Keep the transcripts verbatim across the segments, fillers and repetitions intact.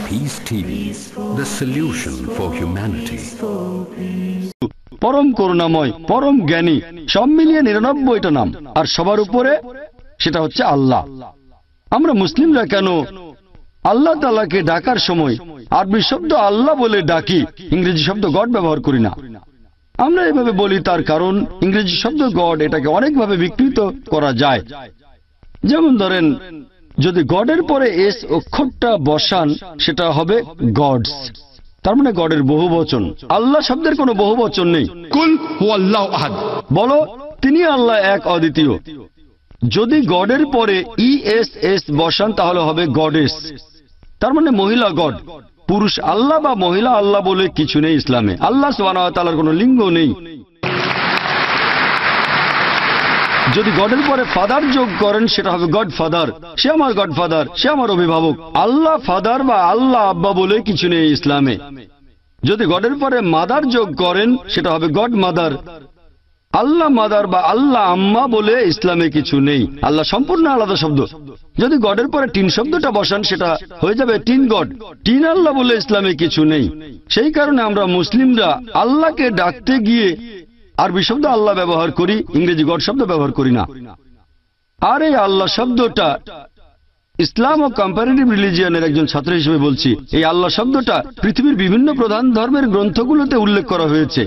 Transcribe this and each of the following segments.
Peace TV, the solution for humanity. পরম করুণাময়, পরম জ্ঞানী, সব মিলিয়ে নিরানব্বইটা নাম, আর সবার উপরে সেটা হচ্ছে আল্লাহ। আমরা মুসলিমরা কেন আল্লাহ তাআলাকে ডাকার সময় আরবি শব্দ আল্লাহ বলে ডাকি, ইংরেজি শব্দ গড ব্যবহার করি না? আমরা এভাবে বলি তার কারণ ইংরেজি শব্দ গড এটাকে অনেকভাবে বিকৃত করা যায়। যেমন ধরেন, যদি গডের পরে এস অক্ষরটা বসান সেটা হবে গডস, তার মানে গডের বহু বচন। আল্লাহ শব্দের কোনো বহু বচন নেই। কুল হুয়াল্লাহু আহাদ, বলো তিনি আল্লাহ এক অদ্বিতীয়। যদি গডের পরে ই এস এস বসান তাহলে হবে গডেস, তার মানে মহিলা গড। পুরুষ আল্লাহ বা মহিলা আল্লাহ বলে কিছু নেই ইসলামে। আল্লাহ সুবহানাহু ওয়া তাআলার কোনো লিঙ্গ নেই। যদি গডের পরে ফাদার যোগ করেন সেটা হবে গড ফাদার, সে আমার গড ফাদার, সে আমার অভিভাবক। আল্লাহ ফাদার বা আল্লাহ আব্বা বলে কিছু নেই ইসলামে। যদি গডের পরে মাদার যোগ করেন সেটা হবে গড মাদার। আল্লাহ মাদার বা আল্লাহ আম্মা বলে ইসলামে কিছু নেই। আল্লাহ সম্পূর্ণ আলাদা শব্দ। যদি গডের পরে টিন শব্দটা বসান সেটা হয়ে যাবে টিন গড। টিন আল্লাহ বলে ইসলামে কিছু নেই। সেই কারণে আমরা মুসলিমরা আল্লাহকে ডাকতে গিয়ে আরবি শব্দ আল্লাহ ব্যবহার করি, ইংরেজি গড শব্দ ব্যবহার করি না। আর এই আল্লাহ শব্দটা ইসলাম ও কম্পারেটিভ রিলিজিয়নের একজন ছাত্র হিসেবে বলছি, এই আল্লাহ শব্দটা পৃথিবীর বিভিন্ন প্রধান ধর্মের গ্রন্থগুলোতে উল্লেখ করা হয়েছে।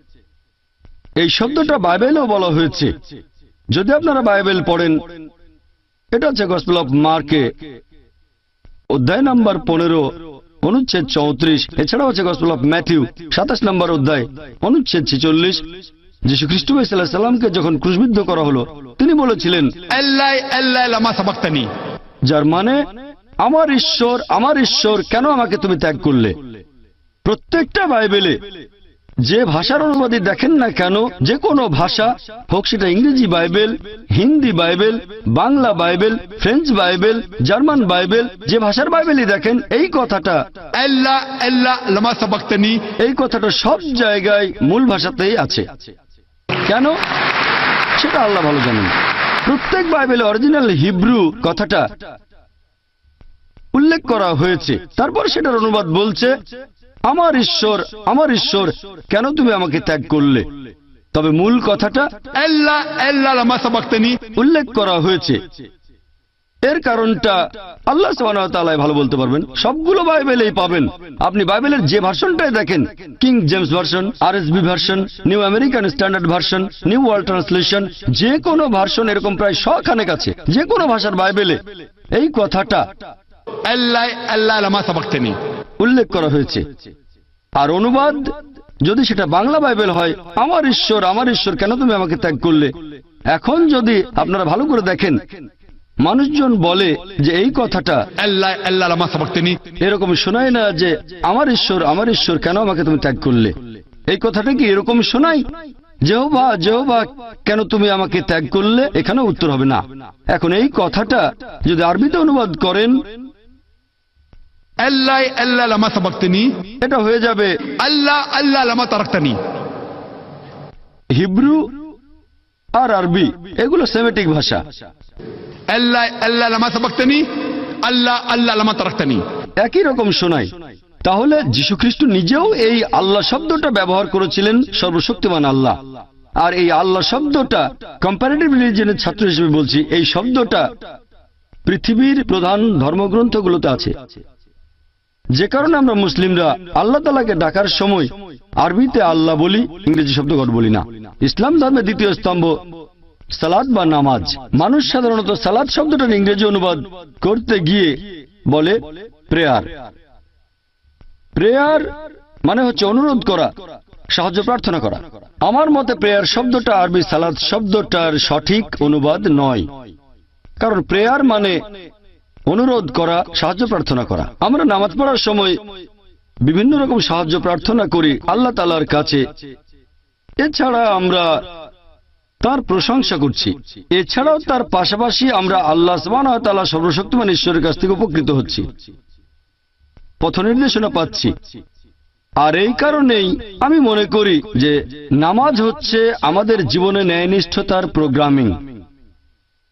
এই শব্দটা বাইবেলেও বলা হয়েছে। যদি আপনারা বাইবেল পড়েন, এটা হচ্ছে গসপেল অফ মার্কে অধ্যায় নাম্বার পনেরো অনুচ্ছেদ চৌত্রিশ। এছাড়াও হচ্ছে গসপেল অফ ম্যাথিউ সাতাশ নম্বর অধ্যায় অনুচ্ছেদ ছেচল্লিশ। যীশু খ্রিস্ট সাল্লাল্লাহু আলাইহি সাল্লামকে যখন ক্রুশবিদ্ধ করা হলো তিনি বলেছিলেন আল্লাহ আল্লাহ লামা সাবাক্তানি, যার মানে আমার ঈশ্বর আমার ঈশ্বর কেন আমাকে তুমি ত্যাগ করলে। প্রত্যেকটা বাইবেলে যে ভাষার অনুবাদই দেখেন না কেন, যে কোনো ভাষা হোক, সেটা ইংরেজি Bible, Hindi Bible, Bangla Bible, French Bible, German Bible, যে ভাষার বাইবেলই দেখেন, এই কথাটা আল্লাহ আল্লাহ লামা সাবাক্তানি, এই কথাটা সব জায়গায় মূল ভাষাতেই আছে। কেন সেটা আল্লাহ ভালো জানেন। প্রত্যেক বাইবেলে অরিজিনাল হিব্রু কথাটা উল্লেখ করা হয়েছে, তারপর সেটার অনুবাদ বলছে আমার ঈশ্বর আমার ঈশ্বর কেন তুমি আমাকে ত্যাগ করলে। তবে মূল কথাটা আল্লাহ আল্লাহ লামা সাবাক্তানি উল্লেখ করা হয়েছে। এর কারণটা আল্লাহ সুবহানাহু ওয়া তাআলা ভালো বলতে পারবেন। সবগুলো বাইবেলেই পাবেন। আপনি বাইবেলের যে ভার্সনটাই দেখেন, কিং জেমস ভার্সন, আর S B version, New American Standard version, New World Translation, যে কোনো ভার্সন এরকম প্রায় শখানেক আছে। যে কোনো ভাষার বাইবেলে এই কথাটা আল্লাহ আল্লাহ লামা সাবাক্তানি উল্লেখ করা হয়েছে। আর অনুবাদ যদি সেটা বাংলা বাইবেল হয়, আমার ঈশ্বর আমার ঈশ্বর কেন তুমি আমাকে ত্যাগ করলে। এখন যদি আপনারা ভালো করে দেখেন, মানুষজন বলে যে এই কথাটা আল্লাহ আল্লাহ লামা সাবাক্তানি এরকম শোনায় না যে আমার ঈশ্বর আমার ঈশ্বর কেন আমাকে তুমি ত্যাগ করলে। এই কথাটা কি এরকম শোনায় যেহোবা যেহোবা কেন তুমি আমাকে ত্যাগ করলে? এখানে উত্তর হবে না। এখন এই কথাটা যদি আরবিতে অনুবাদ করেন, আল্লাহ আল্লাহ লামা সাবাক্তানি, এটা হয়ে যাবে আল্লাহ আল্লাহ লামা তারাকতানি। হিব্রু আর আরবি এগুলো সেমেটিক ভাষা। আল্লাহ আল্লাহ লামা সাবাক্তানি, আল্লাহ আল্লাহ লামা তারাকতানি একই রকম শোনায়। তাহলে যীশু খ্রিস্ট নিজেও এই আল্লাহ শব্দটা ব্যবহার করেছিলেন, সর্বশক্তিমান আল্লাহ। আর এই আল্লাহ শব্দটা কম্পারেটিভ রিলিজিয়নের ছাত্র হিসেবে বলছি, এই শব্দটা পৃথিবীর প্রধান ধর্মগ্রন্থগুলোতে আছে। যে কারণে আমরা মুসলিমরা আল্লাহ তাআলাকে ডাকার সময় আরবিতে আল্লাহ বলি, ইংরেজি শব্দ গড বলি না। ইসলাম ধর্মের দ্বিতীয় স্তম্ভ সালাত বা নামাজ। মানুষ সাধারণত সালাত শব্দটার ইংরেজি অনুবাদ করতে গিয়ে বলে প্রেয়ার। প্রেয়ার মানে হচ্ছে অনুরোধ করা, সাহায্য প্রার্থনা করা। আমার মতে প্রেয়ার শব্দটা আরবি সালাত শব্দটার সঠিক অনুবাদ নয়, কারণ প্রেয়ার মানে অনুরোধ করা, সাহায্য প্রার্থনা করা। আমরা নামাজ পড়ার সময় বিভিন্ন রকম সাহায্য প্রার্থনা করি আল্লাহ তাআলার কাছে। এছাড়া আমরা তার প্রশংসা করছি। এছাড়াও তার পাশাপাশি আমরা আল্লাহ সুবহানাহু ওয়া তাআলা সর্বশক্তিমান ঈশ্বরের কাছ থেকে উপকৃত হচ্ছি, পথ নির্দেশনা পাচ্ছি। আর এই কারণেই আমি মনে করি যে নামাজ হচ্ছে আমাদের জীবনে ন্যায়নিষ্ঠতার প্রোগ্রামিং।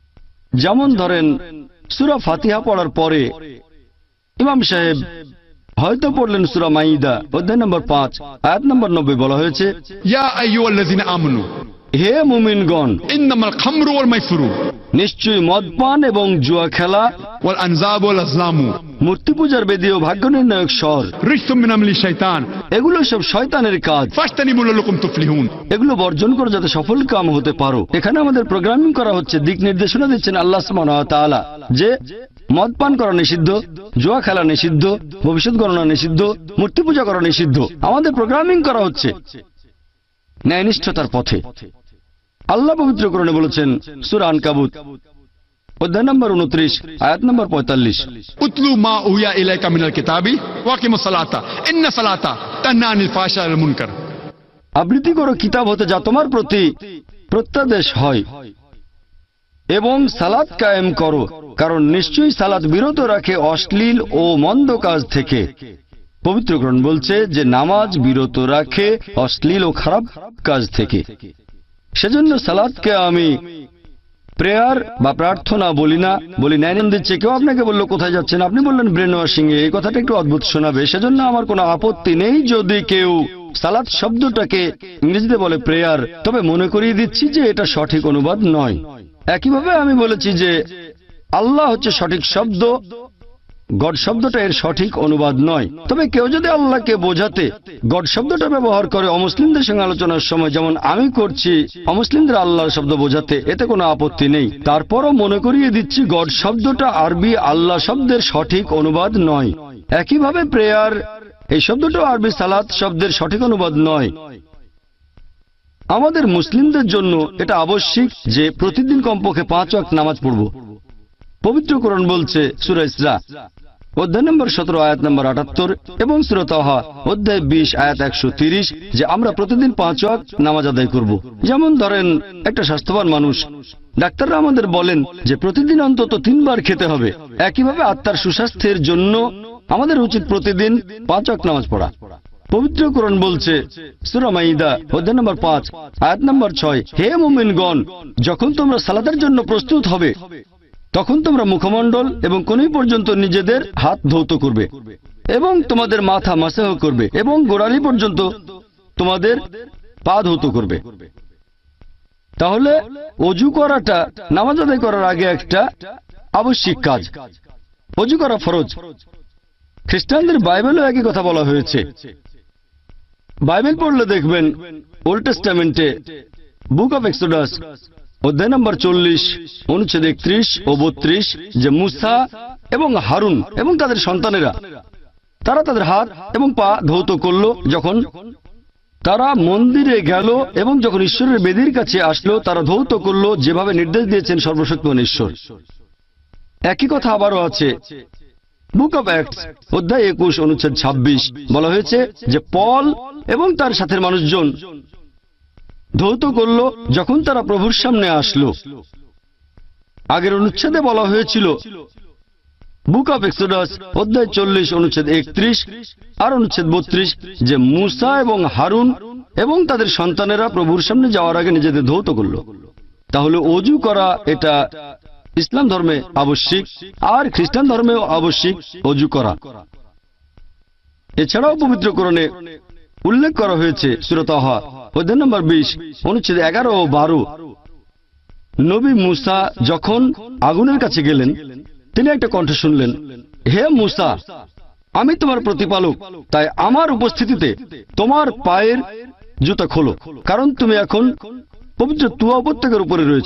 যেমন ধরেন সূরা ফাতিহা পড়ার পরে ইমাম সাহেব হয়তো পড়লেন সূরা মাইদা অধ্যায় নম্বর পাঁচ আয়াত নম্বর নব্বই, বলা হয়েছে, या अय्युहल्लज़ीना आमनू হে মুমিনগণ, इन्नमल खम्रु वल मैसुरु নিশ্চয়ই মদপান এবং জুয়া খেলা, वल अनज़ाबु वल अज़लामु মূর্তি পূজার বেদী ও ভাগ্য নির্ণায়ক স্বর, रिज्सुम मिन अमली शैतान এগুলো সব শয়তানের কাজ। फाज्तनिबू लअल्लकुम तुफ्लिहून। এগুলো বর্জন করে যাতে সফল কাম হতে পারো। এখানে আমাদের প্রোগ্রামিং করা হচ্ছে, দিক নির্দেশনা দিচ্ছেন আল্লাহ সুবহানাহু ওয়া তাআলা যে মদ পান করা নিষিদ্ধ, জুয়া খেলা নিষিদ্ধ, ভবিষ্যৎ গণনা নিষিদ্ধ, মূর্তি পূজা করা নিষিদ্ধ। আমাদের প্রোগ্রামিং করা হচ্ছে ন্যায়নিষ্ঠতার পথে। আল্লাহ পবিত্র কোরআনে বলেছেন সূরা আনকাবুত অধ্যায় নম্বর উনত্রিশ আয়াত নম্বর পঁয়তাল্লিশ, उतलू मा उहिया इलैका मिनल किताबी वाकिमुस सलाता इन्न सलाता तन्हा अनिल फाहशाइ वल मुनकर। আবৃত্তি করো কিতাব হতে যা তোমার প্রতি প্রত্যাদেশ হয়, এবং সালাত কায়েম করো, কারণ নিশ্চয়ই সালাত বিরত রাখে অশ্লীল ও মন্দ কাজ থেকে। পবিত্র কোরআন বলছে যে নামাজ বিরত রাখে অশ্লীল ও খারাপ কাজ থেকে। সেজন্য সালাতকে আমি প্রেয়ার বা প্রার্থনা বলি না, বলি ন্যায় দিচ্ছে। কেউ আপনাকে বললো কোথায় যাচ্ছেন, আপনি বললেন ব্রেন ওয়াশিং এ, এই কথাটা একটু অদ্ভুত শোনাবে। সেজন্য আমার কোনো আপত্তি নেই যদি কেউ সালাত শব্দটাকে ইংরেজিতে বলে প্রেয়ার, তবে মনে করিয়ে দিচ্ছি যে এটা সঠিক অনুবাদ নয়। একইভাবে আমি বলেছি যে আল্লাহ হচ্ছে সঠিক শব্দ, গড শব্দটা এর সঠিক অনুবাদ নয়। তবে কেউ যদি আল্লাহকে বোঝাতে গড শব্দটা ব্যবহার করে অমুসলিমদের সঙ্গে আলোচনার সময়, যেমন আমি করছি অমুসলিমদের আল্লাহর শব্দ বোঝাতে, এতে কোনো আপত্তি নেই। তারপরও মনে করিয়ে দিচ্ছি গড শব্দটা আরবি আল্লাহ শব্দের সঠিক অনুবাদ নয়। একইভাবে প্রেয়ার এই শব্দটা আরবি সালাত শব্দের সঠিক অনুবাদ নয়। আমাদের মুসলিমদের জন্য এটা আবশ্যিক যে প্রতিদিন কমপক্ষে পাঁচ ওয়াক্ত নামাজ পড়ব। পবিত্র কোরআন বলছে সূরা ইসরা অধ্যায় নম্বর সতেরো আয়াত নম্বর আটাত্তর এবং সূরা তাহা অধ্যায় বিশ আয়াত একশো তিরিশ যে আমরা প্রতিদিন পাঁচ ওয়াক্ত নামাজ আদায় করব। যেমন ধরেন একটা স্বাস্থ্যবান মানুষ, ডাক্তাররা আমাদের বলেন যে প্রতিদিন অন্তত তিনবার খেতে হবে। একইভাবে আত্মার সুস্বাস্থ্যের জন্য আমাদের উচিত প্রতিদিন পাঁচ ওয়াক্ত নামাজ পড়া। পবিত্র কোরআন বলছে সূরা মাইদা অধ্যায় নম্বর পাঁচ আয়াত নম্বর ছয়, হে মুমিনগণ, যখন তোমরা সালাতের জন্য প্রস্তুত হবে তখন তোমরা মুখমণ্ডল এবং কোণী পর্যন্ত নিজেদের হাত ধৌত করবে এবং তোমাদের মাথা মাসাহ করবে এবং গোড়ালি পর্যন্ত তোমাদের পা ধৌত করবে। তাহলে অজু করাটা নামাজ আদায় করার আগে একটা আবশ্যিক কাজ। অজু করা ফরজ। খ্রিস্টানদের বাইবেলও একই কথা বলা হয়েছে। বাইবেল পড়লে দেখবেন ওল্ড টেস্টামেন্টে বুক অফ এক্সোডাস অধ্যায় নম্বর চল্লিশ অনুচ্ছেদ একত্রিশ ও বত্রিশ যে মুসা এবং হারুন এবং তাদের সন্তানেরা তারা তাদের হাত এবং পা ধৌত করল যখন তারা মন্দিরে গেল এবং যখন ঈশ্বরের বেদির কাছে আসলো তারা ধৌত করল যেভাবে নির্দেশ দিয়েছেন সর্বশক্তিমান ঈশ্বর। একই কথা আবারও আছে বুক অব অ্যাক্টস অধ্যায় একুশ অনুচ্ছেদ ছাব্বিশ, বলা হয়েছে যে পল এবং তার সাথের মানুষজন ধৌত করল যখন তারা প্রভুর সামনে আসলো। আগের অনুচ্ছেদে বলা হয়েছিল বুক অব এক্সোডাস অধ্যায় চল্লিশ অনুচ্ছেদ একত্রিশ আর অনুচ্ছেদ বত্রিশ যে মুসা এবং হারুন এবং তাদের সন্তানেরা প্রভুর সামনে যাওয়ার আগে নিজেদের ধৌত করল। তাহলে অজু করা এটা ইসলাম ধর্মে আবশ্যিক, আর খ্রিস্টান ধর্মেও আবশ্যিক অজু করা। এছাড়াও পবিত্র কোরআনে উল্লেখ করা হয়েছে সূরা তাহা অধ্যায় নম্বর বিশ অনুচ্ছেদ এগারো ও বারো, নবী মুসা যখন আগুনের কাছে গেলেন তিনি একটা কণ্ঠ শুনলেন, হে মুসা, আমি তোমার প্রতিপালক, তাই আমার উপস্থিতিতে তোমার পায়ের জুতা খোলো, কারণ তুমি এখন পবিত্র তুয়া উপত্যকার উপরে রয়েছ।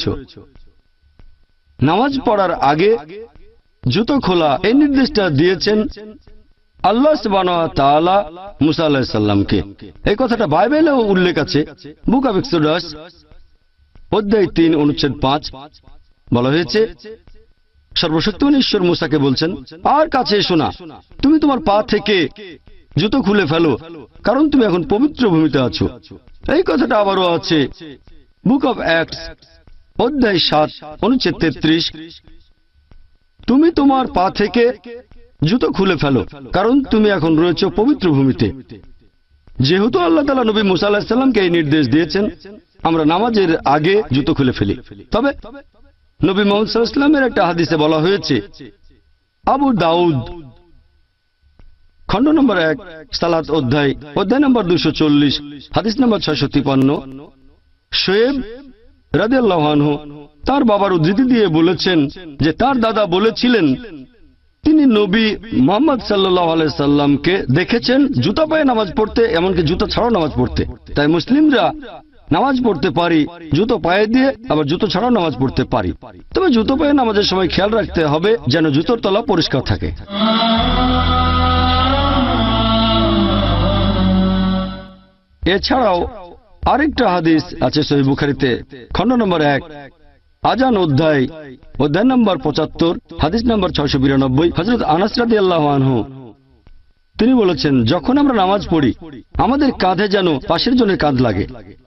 নামাজ পড়ার আগে জুতো খোলা এই নির্দেশটা দিয়েছেন আল্লাহ সুবহানাহু ওয়া তাআলা মুসা আলাইহিস সালামকে। এই কথাটা বাইবেলেও উল্লেখ আছে। বুক অব এক্সোডাস অধ্যায় তিন অনুচ্ছেদ পাঁচ বলা হয়েছে সর্বশক্তিমান ঈশ্বর মুসাকে বলছেন, আর কাছে এসো না, তুমি তোমার পা থেকে জুতো খুলে ফেলো, কারণ তুমি এখন পবিত্র ভূমিতে আছো। এই কথাটা আবারও আছে বুক অব অ্যাক্টস অধ্যায় সাত অনুচ্ছেদ তেত্রিশ, তুমি তোমার পা থেকে জুতো খুলে ফেলো, কারণ তুমি এখন রয়েছ পবিত্র ভূমিতে। যেহেতু আল্লাহ তাআলা নবী মুসা আলাইহিস সালামকে এই নির্দেশ দিয়েছেন, আমরা নামাজের আগে জুতো খুলে ফেলি। তবে নবী মুহাম্মদ সাল্লাল্লাহু আলাইহি ওয়াসাল্লামের একটা হাদিসে বলা হয়েছে, আবু দাউদ খণ্ড নম্বর এক সালাত অধ্যায় অধ্যায় নম্বর দুশো চল্লিশ হাদিস নম্বর ছয়শো তিপান্ন শোয়েব রাদিয়াল্লাহু আনহু তার বাবার উদ্ধৃতি দিয়ে বলেছেন যে তার দাদা বলেছিলেন তিনি নবী মুহাম্মদ সাল্লাল্লাহু আলাইহি সাল্লামকে দেখেছেন জুতা পায়ে নামাজ পড়তে, এমনকি জুতা ছাড়াও নামাজ পড়তে। তাই মুসলিমরা নামাজ পড়তে পারি জুতো পায়ে দিয়ে, আবার জুতো ছাড়াও নামাজ পড়তে পারি। তবে জুতো পায়ে নামাজের সময় খেয়াল রাখতে হবে যেন জুতোর তলা পরিষ্কার থাকে। এছাড়াও আরেকটা হাদিস আছে সহিহ বুখারীতে, খণ্ড নম্বর এক আজান অধ্যায় অধ্যায় নম্বর পঁচাত্তর হাদিস নম্বর ছয়শো বিরানব্বই হযরত আনাস রাদিয়াল্লাহু আনহু তিনি বলেছেন, যখন আমরা নামাজ পড়ি আমাদের কাঁধে যেন পাশের জনের কাঁধ লাগে।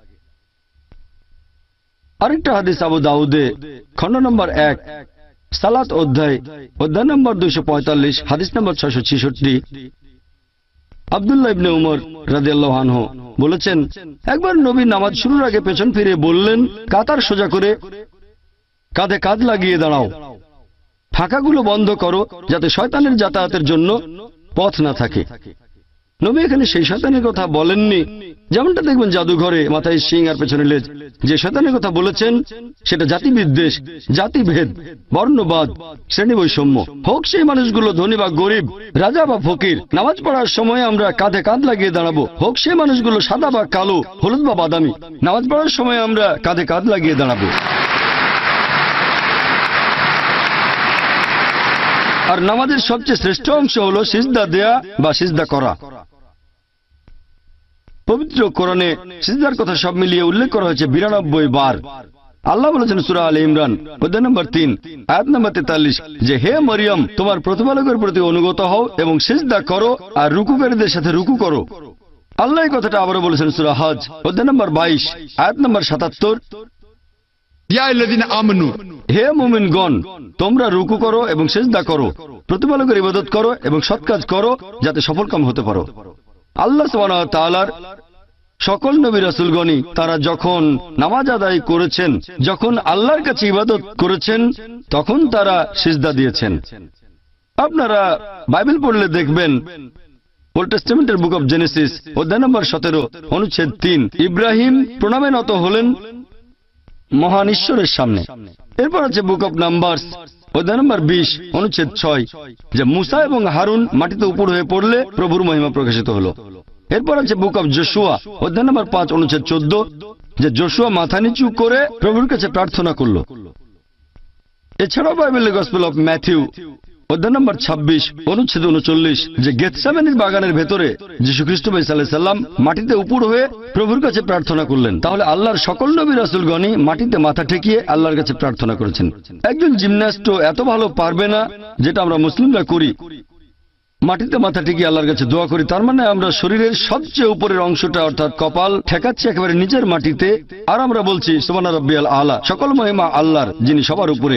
আরেকটা হাদিস আবু দাউদে খণ্ড নম্বর এক সালাত অধ্যায় অধ্যায় নম্বর দুইশো পঁয়তাল্লিশ হাদিস নম্বর ছয়শো ছেষট্টি আব্দুল্লাহ ইবনে উমর রাদিয়াল্লাহু আনহু বলেছেন, একবার নবী নামাজ শুরুর আগে পেছন ফিরে বললেন, কাতার সোজা করে কাঁধে কাঁধ লাগিয়ে দাঁড়াও, ফাঁকাগুলো বন্ধ করো যাতে শয়তানের যাতায়াতের জন্য পথ না থাকে। নবী এখানে সেই শয়তানের কথা বলেননি যেমনটা দেখবেন জাদুঘরে মাথায় শিং আর পেছনে লেজ। যে শয়তানের কথা বলেছেন সেটা জাতি বিদ্বেষ, জাতিভেদ, বর্ণবাদ, শ্রেণী বৈষম্য। হোক সেই মানুষগুলো ধনী বা গরিব, রাজা বা ফকির, নামাজ পড়ার সময় আমরা কাঁধে কাঁধ লাগিয়ে দাঁড়াবো। হোক সেই মানুষগুলো সাদা বা কালো, হলুদ বা বাদামি, নামাজ পড়ার সময় আমরা কাঁধে কাঁধ লাগিয়ে দাঁড়াবো। আর নামাজের সবচেয়ে শ্রেষ্ঠ অংশ হলো সিজদা দেয়া বা সিজদা করা। পবিত্র কোরআনে সিজদার কথা সব মিলিয়ে উল্লেখ করা হয়েছে বিরানব্বই বার। আল্লাহ বলেছেন সূরা আলে ইমরান অধ্যায় নম্বর তিন আয়াত নম্বর তেতাল্লিশ যে হে মরিয়ম তোমার প্রতিপালকের প্রতি অনুগত হও এবং সিজদা করো আর রুকুকারীদের সাথে রুকু করো। আল্লাহ এই কথাটা আবারও বলেছেন সূরা হজ অধ্যায় নম্বর বাইশ আয়াত নম্বর সাতাত্তর ইয়া আল্লাযিনা আমানু হে মুমিনগণ তোমরা রুকু করো এবং সিজদা করো, প্রতিপালকের ইবাদত করো এবং সৎ কাজ করো যাতে সফলকাম হতে পারো। আল্লাহ সুবহানাহু ওয়া তাআলার সকল নবী রাসূলগণই তারা যখন নামাজ আদায় করেছেন, যখন আল্লাহর কাছে ইবাদত করেছেন, তখন তারা সিজদা দিয়েছেন। আপনারা বাইবেল পড়লে দেখবেন ওল্ড টেস্টামেন্টের বুক অব জেনেসিস অধ্যায় নম্বর সতেরো অনুচ্ছেদ তিন ইব্রাহিম প্রণামে নত হলেন মহান ঈশ্বরের সামনে। এরপর আছে বুক অব নাম্বারস অধ্যায় নম্বর বিশ অনুচ্ছেদ ছয় যে মুসা এবং হারুন মাটিতে উপর হয়ে পড়লে প্রভুর মহিমা প্রকাশিত হলো। এরপর আছে বুক অব জোশুয়া অধ্যায় নম্বর পাঁচ অনুচ্ছেদ চোদ্দ যে জোশুয়া মাথা নিচু করে প্রভুর কাছে প্রার্থনা করল। এছাড়াও বাইবেলের গসপেল অব ম্যাথিউ অধ্যায় নম্বর ছাব্বিশ অনুচ্ছেদ উনচল্লিশ যে গেতসেমানির বাগানের ভেতরে যীশু খ্রিস্ট ভাই সাল্লাল্লাহু আলাইহি সাল্লাম মাটিতে উপর হয়ে প্রভুর কাছে প্রার্থনা করলেন। তাহলে আল্লাহর সকল নবী রাসূলগণই মাটিতে মাথা ঠেকিয়ে আল্লাহর কাছে প্রার্থনা করেছেন। একজন জিমন্যাস্টও এত ভালো পারবে না যেটা আমরা মুসলিমরা করি, মাটিতে মাথা ঠেকিয়ে আল্লাহর কাছে দোয়া করি। তার মানে আমরা শরীরের সবচেয়ে উপরের অংশটা অর্থাৎ কপাল ঠেকাচ্ছি একেবারে নিচের মাটিতে, আর আমরা বলছি সুবহানা রাব্বিয়াল আলা, সকল মহিমা আল্লাহর যিনি সবার উপরে।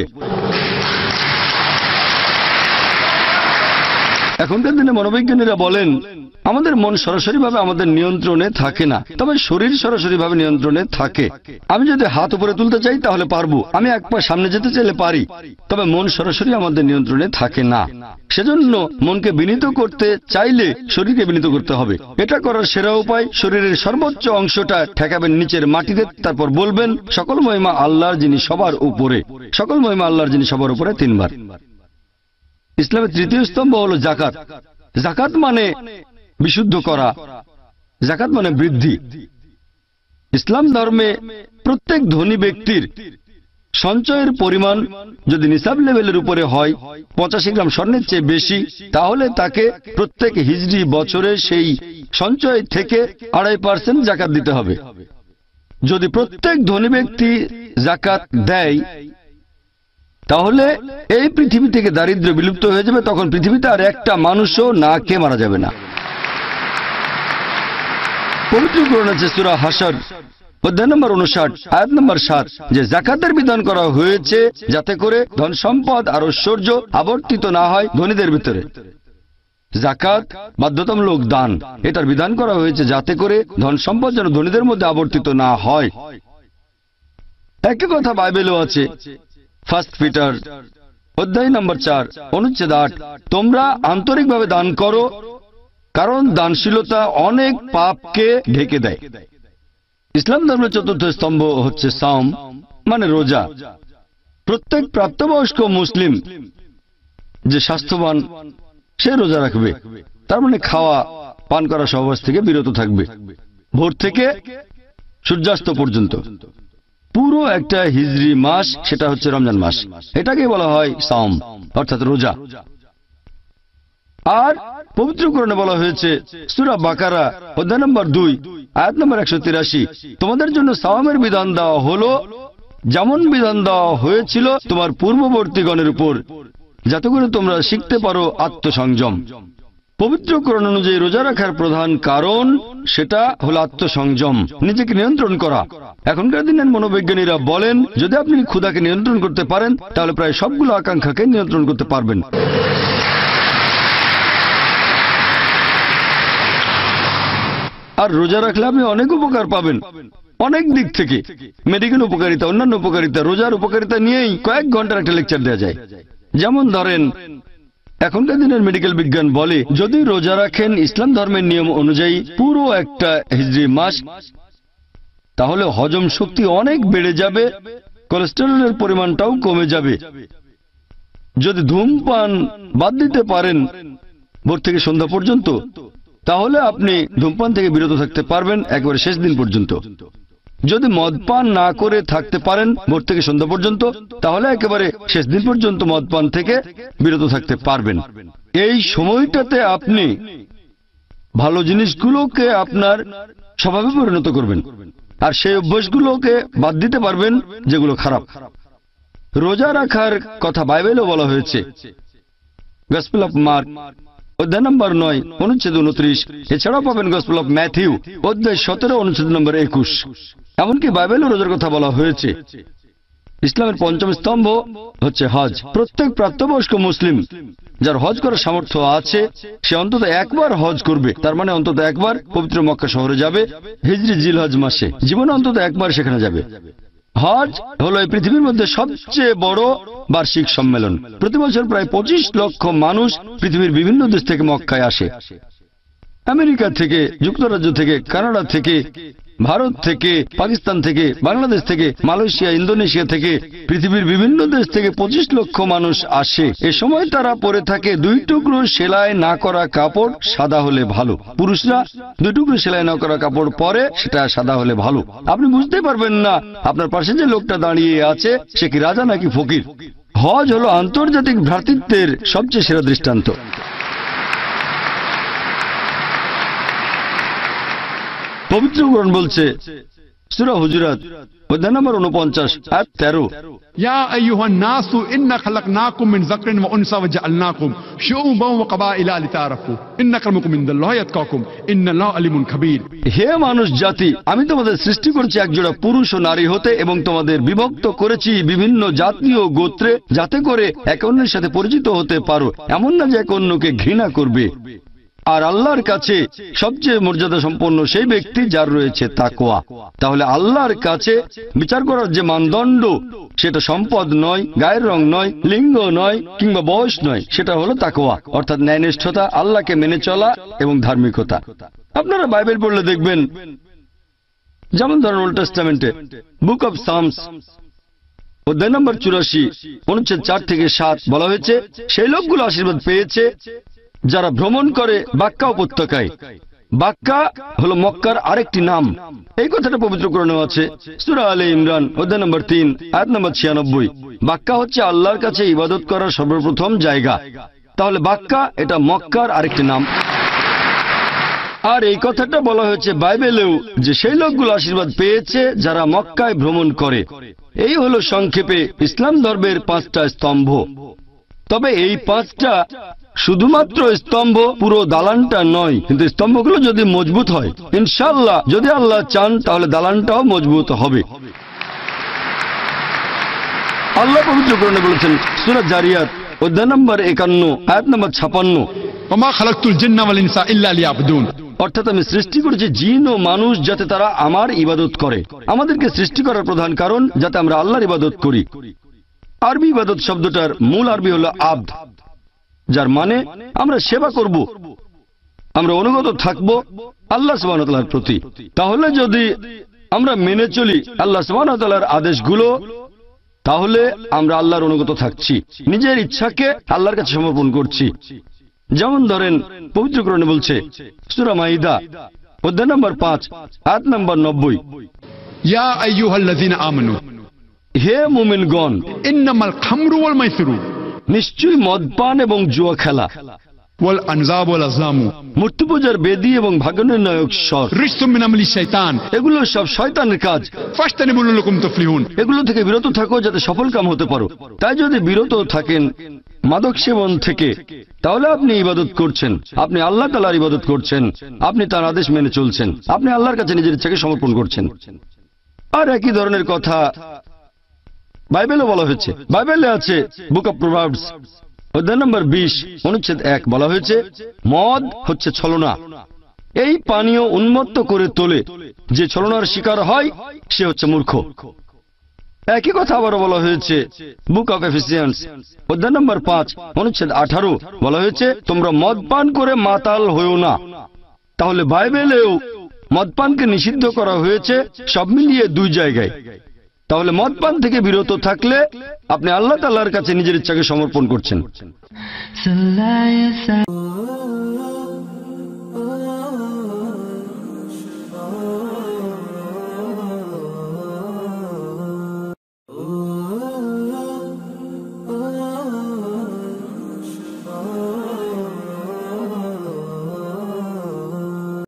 এখনকার দিনে মনোবিজ্ঞানীরা বলেন আমাদের মন সরাসরিভাবে আমাদের নিয়ন্ত্রণে থাকে না, তবে শরীর সরাসরিভাবে নিয়ন্ত্রণে থাকে। আমি যদি হাত উপরে তুলতে চাই তাহলে পারবো, আমি এক পা সামনে যেতে চাইলে পারি, তবে মন সরাসরি আমাদের নিয়ন্ত্রণে থাকে না। সেজন্য মনকে বিনীত করতে চাইলে শরীরকে বিনীত করতে হবে। এটা করার সেরা উপায় শরীরের সর্বোচ্চ অংশটা ঠেকাবেন নিচের মাটিতে, তারপর বলবেন সকল মহিমা আল্লাহর যিনি সবার উপরে, সকল মহিমা আল্লাহর যিনি সবার উপরে তিনবার। ইসলামের তৃতীয় স্তম্ভ হল জাকাত। জাকাত মানে বিশুদ্ধ করা, জাকাত মানে বৃদ্ধি। ইসলাম ধর্মে প্রত্যেক ধনী ব্যক্তির সঞ্চয়ের পরিমাণ যদি নিসাব লেভেলের উপরে হয় পঁচাশি গ্রাম স্বর্ণের চেয়ে বেশি, তাহলে তাকে প্রত্যেক হিজরি বছরে সেই সঞ্চয় থেকে আড়াই পার্সেন্ট জাকাত দিতে হবে। যদি প্রত্যেক ধনী ব্যক্তি জাকাত দেয় তাহলে এই পৃথিবী থেকে দারিদ্র্য বিলুপ্ত হয়ে যাবে, তখন পৃথিবীতে আর একটা মানুষও না খেয়ে মারা যাবে না। পবিত্র কোরআন আছে সূরা হাশর অধ্যায় নম্বর উনষাট আয়াত নম্বর সাত যে জাকাতের বিধান করা হয়েছে যাতে করে ধন সম্পদ আর ঐশ্বর্য আবর্তিত না হয় ধনীদের ভিতরে। জাকাত বাধ্যতামূলক দান, এটার বিধান করা হয়েছে যাতে করে ধন সম্পদ যেন ধনীদের মধ্যে আবর্তিত না হয়। একই কথা বাইবেলও আছে ফার্স্ট পিটার অধ্যায় নম্বর চার অনুচ্ছেদ আট তোমরা আন্তরিকভাবে দান করো কারণ দানশীলতা অনেক পাপকে ঢেকে দেয়। ইসলাম ধর্মের চতুর্থ স্তম্ভ হচ্ছে সাওম, মানে রোজা। প্রত্যেক প্রাপ্তবয়স্ক মুসলিম যে স্বাস্থ্যবান সে রোজা রাখবে, তার মানে খাওয়া পান করা সহবাস থেকে বিরত থাকবে ভোর থেকে সূর্যাস্ত পর্যন্ত। পুরো একটা হিজরি মাস, সেটা হচ্ছে রমজান মাস, এটাকে বলা হয় সাওম অর্থাৎ রোজা। আর পবিত্র কোরআনে বলা হয়েছে সূরা বাকারা অধ্যায় নম্বর দুই আয়াত নম্বর একশো তিরাশি, তোমাদের জন্য সাওমের বিধান দেওয়া হলো যেমন বিধান দেওয়া হয়েছিল তোমার পূর্ববর্তীগণের উপর, যাতে করে তোমরা শিখতে পারো আত্মসংযম। পবিত্র কোরআন অনুযায়ী রোজা রাখার প্রধান কারণ সেটা হলো আত্মসংযম, নিজেকে নিয়ন্ত্রণ করা। এখনকার দিনের মনোবিজ্ঞানীরা বলেন যদি আপনি ক্ষুধাকে নিয়ন্ত্রণ করতে পারেন তাহলে প্রায় সবগুলো আকাঙ্ক্ষাকে নিয়ন্ত্রণ করতে পারবেন। আর রোজা রাখলে আপনি অনেক উপকার পাবেন অনেক দিক থেকে। মেডিকেল উপকারিতা, অন্যান্য উপকারিতা, রোজার উপকারিতা নিয়েই কয়েক ঘন্টার একটা লেকচার দেওয়া যায়। যেমন ধরেন এখনকার দিনের মেডিকেল বিজ্ঞান বলে যদি রোজা রাখেন ইসলাম ধর্মের নিয়ম অনুযায়ী পুরো একটা হিজরি মাস, তাহলে হজম শক্তি অনেক বেড়ে যাবে, কোলেস্টেরলের পরিমাণটাও কমে যাবে। যদি ধূমপান বাদ দিতে পারেন ভোর থেকে সন্ধ্যা পর্যন্ত, তাহলে আপনি ধূমপান থেকে বিরত থাকতে পারবেন একেবারে শেষ দিন পর্যন্ত। যদি মদপান না করে থাকতে পারেন ভোর থেকে সন্ধ্যা পর্যন্ত, তাহলে একেবারে শেষ দিন পর্যন্ত মদপান থেকে বিরত থাকতে পারবেন। এই সময়টাতে আপনি ভালো জিনিসগুলোকে আপনার স্বভাবে পরিণত করবেন আর সেই অভ্যাসগুলোকে বাদ দিতে পারবেন যেগুলো খারাপ। রোজা রাখার কথা বাইবেলেও বলা হয়েছে, গসপেল অফ মার্ক অধ্যায় নম্বর নয় অনুচ্ছেদ উনত্রিশ, এছাড়াও পাবেন গসপেল অফ ম্যাথিউ অধ্যায় সতেরো অনুচ্ছেদ নম্বর একুশ। এমনকি বাইবেলেও রোজার কথা বলা হয়েছে। ইসলামের পঞ্চম স্তম্ভ হচ্ছে হজ। প্রত্যেক প্রাপ্তবয়স্ক মুসলিম যার হজ করার সামর্থ্য আছে সে অন্তত একবার হজ করবে, তার মানে অন্তত একবার পবিত্র মক্কা শহরে যাবে হিজরি জিলহজ মাসে, জীবনে অন্তত একবার সেখানে যাবে। হজ হলো এই পৃথিবীর মধ্যে সবচেয়ে বড় বার্ষিক সম্মেলন। প্রতি বছর প্রায় পঁচিশ লক্ষ মানুষ পৃথিবীর বিভিন্ন দেশ থেকে মক্কায় আসে। আমেরিকা থেকে, যুক্তরাজ্য থেকে, কানাডা থেকে, ভারত থেকে, পাকিস্তান থেকে, বাংলাদেশ থেকে, মালয়েশিয়া, ইন্দোনেশিয়া থেকে, পৃথিবীর বিভিন্ন দেশ থেকে পঁচিশ লক্ষ মানুষ আসে। এ সময় তারা পরে থাকে দুই টুকরো সেলাই না করা কাপড়, সাদা হলে ভালো। পুরুষরা দুই টুকরো সেলাই না করা কাপড় পরে, সেটা সাদা হলে ভালো। আপনি বুঝতে পারবেন না আপনার পাশে যে লোকটা দাঁড়িয়ে আছে সে কি রাজা নাকি ফকির। হজ হলো আন্তর্জাতিক ভ্রাতৃত্বের সবচেয়ে সেরা দৃষ্টান্ত। পবিত্র কোরআন বলছে সূরা হুজুরাত অধ্যায় নম্বর উনপঞ্চাশ আয়াত তেরো, या अय्युहन नासु इन्ना खलकनाकुम मिन ज़करिन व उनसा व जअलनाकुम शुऊबन व क़बाइला लितारफू इन्ना अक्रमकुम इनदल्लाहि अतकाकुम इन्नल्लाहु अलीमुन खबीर। হে মানুষ জাতি, আমি তোমাদের সৃষ্টি করেছি একজোড়া পুরুষ ও নারী হতে এবং তোমাদের বিভক্ত করেছি বিভিন্ন জাতি ও গোত্রে, যাতে করে এক অন্যের সাথে পরিচিত হতে পারো। এমন না যে এক অন্যকে ঘৃণা করবে। আর আল্লাহর কাছে সবচেয়ে মর্যাদা সম্পন্ন সেই ব্যক্তি যার রয়েছে তাকওয়া। তাহলে আল্লাহর কাছে বিচার করার যে মানদণ্ড, সেটা সম্পদ নয়, গায়ের রং নয়, লিঙ্গ নয়, কিংবা বয়স নয়, সেটা হলো তাকওয়া অর্থাৎ ন্যায়নিষ্ঠতা, আল্লাহকে মেনে চলা এবং ধার্মিকতা। আপনারা বাইবেল পড়লে দেখবেন, যেমন ধরেন ওল্ড টেস্টামেন্টে বুক অব সামস অধ্যায় নম্বর চুরাশি অনুচ্ছেদ চার থেকে সাত বলা হয়েছে সেই লোকগুলো আশীর্বাদ পেয়েছে যারা ভ্রমণ করে বাক্কা উপত্যকায়। বাক্কা হলো মক্কার আরেকটি নাম। এই কথাটা পবিত্র কোরআনে আছে সূরা আলে ইমরান অধ্যায় নম্বর তিন আয়াত নম্বর ছিয়ানব্বই। বাক্কা হচ্ছে আল্লাহর কাছে ইবাদত করার সর্বপ্রথম জায়গা। তাহলে বাক্কা এটা মক্কার আরেকটি নাম। আর এই কথাটা বলা হয়েছে বাইবেলেও যে সেই লোকগুলো আশীর্বাদ পেয়েছে যারা মক্কায় ভ্রমণ করে। এই হলো সংক্ষেপে ইসলাম ধর্মের পাঁচটা স্তম্ভ। তবে এই পাঁচটা শুধুমাত্র স্তম্ভ, পুরো দালানটা নয়। কিন্তু স্তম্ভগুলো যদি মজবুত হয়, ইনশাআল্লাহ যদি আল্লাহ চান, তাহলে দালানটাও মজবুত হবে। আল্লাহ পবিত্র কোরআনে বলেছেন সূরা জারিয়াত অধ্যায় নম্বর একান্ন আয়াত নম্বর ছাপ্পান্ন, ওমা খালাকতুল জিন্না ওয়াল ইনসা ইল্লা লিয়াবুদুন। অর্থাৎ আমি সৃষ্টি করেছি জিন ও মানুষ যাতে তারা আমার ইবাদত করে। আমাদেরকে সৃষ্টি করার প্রধান কারণ যাতে আমরা আল্লাহর ইবাদত করি। আরবি ইবাদত শব্দটার মূল আরবি হলো আবদ, যার মানে আমরা সেবা করব। আমরা অনুগত থাকব আল্লাহ সুবহানাহু ওয়া তাআলার প্রতি। তাহলে যদি আমরা মেনে চলি আল্লাহ সুবহানাহু ওয়া তাআলার আদেশগুলো, তাহলে আমরা আল্লাহর অনুগত থাকছি, নিজের ইচ্ছাকে আল্লাহর কাছে সমর্পণ করছি। যেমন ধরেন পবিত্র কোরআনে বলছে সূরা মাইদা অধ্যায় নম্বর পাঁচ আয়াত নম্বর নব্বই, या अय्युहल्लज़ीना आमनू হে মুমিনগণ, इन्नमल खम्रु वल मैसिरु নিশ্চয়ই মদপান এবং জুয়া খেলা, वल अनज़ाब वल अज़लामु মূর্তি পূজার বেদী এবং ভাগ্যনির্ণায়ক স্বর, रिज्सुम मिन अमली शैतान এগুলো সব শয়তানের কাজ। फाज्तनिबू लकुम तुफ्लिहून। এগুলো থেকে বিরত থাকো যাতে সফল কাম হতে পারো। তাই যদি বিরত থাকেন মাদক সেবন থেকে, তাহলে আপনি ইবাদত করছেন, আপনি আল্লাহ তাআলার ইবাদত করছেন, আপনি তার আদেশ মেনে চলছেন, আপনি আল্লাহর কাছে নিজের ইচ্ছাকে সমর্পণ করছেন। আর একই ধরনের কথা বাইবেলে বলা হয়েছে। বাইবেলে আছে বুক অব প্রভার্বস অধ্যায় নম্বর বিশ অনুচ্ছেদ এক, বলা হয়েছে মদ হচ্ছে ছলনা, এই পানীয় উন্মত্ত করে তোলে, যে ছলনার শিকার হয় সে হচ্ছে মূর্খ। একই কথা আবারও বলা হয়েছে বুক অফ এফিসিয়ান্স অধ্যায় নম্বর পাঁচ অনুচ্ছেদ আঠারো, বলা হয়েছে তোমরা মদ পান করে মাতাল হইও না। তাহলে বাইবেলেও মদপানকে নিষিদ্ধ করা হয়েছে, সব মিলিয়ে দুই জায়গায়। তাহলে মদপান থেকে বিরত থাকলে আপনি আল্লাহ তাআলার কাছে নিজের ইচ্ছাকে সমর্পণ করছেন।